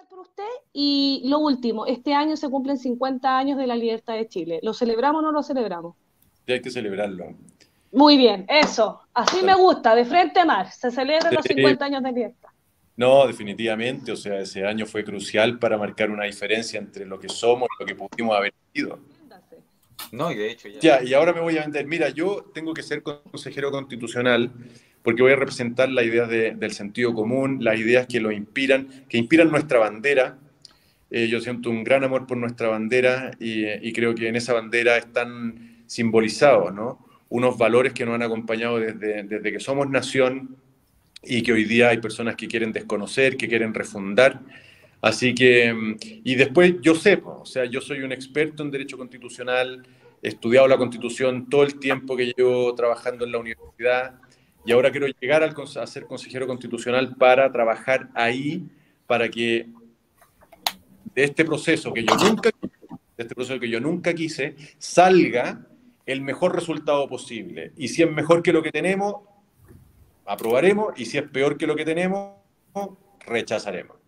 por usted. Y lo último, este año se cumplen 50 años de la libertad de Chile. ¿Lo celebramos o no lo celebramos? Y hay que celebrarlo. Muy bien, eso. Así me Tal- gusta, de frente a mar. Se celebran los Sí, 50 años de libertad. no, definitivamente, o sea, ese año fue crucial para marcar una diferencia entre lo que somos y lo que pudimos haber sido. Véndase. No, y de hecho ya. Ya, y ahora me voy a vender. Mira, yo tengo que ser consejero constitucional porque voy a representar las ideas del sentido común, las ideas que inspiran nuestra bandera. Yo siento un gran amor por nuestra bandera y creo que en esa bandera están simbolizados, ¿no? Unos valores que nos han acompañado desde que somos nación y que hoy día hay personas que quieren desconocer, que quieren refundar. Así que, y después yo sé, po, o sea, yo soy un experto en derecho constitucional, he estudiado la Constitución todo el tiempo que llevo trabajando en la universidad y ahora quiero llegar a ser consejero constitucional para trabajar ahí, para que de este proceso que yo nunca, de este proceso que yo nunca quise, salga el mejor resultado posible. Y si es mejor que lo que tenemos, aprobaremos, y si es peor que lo que tenemos, rechazaremos.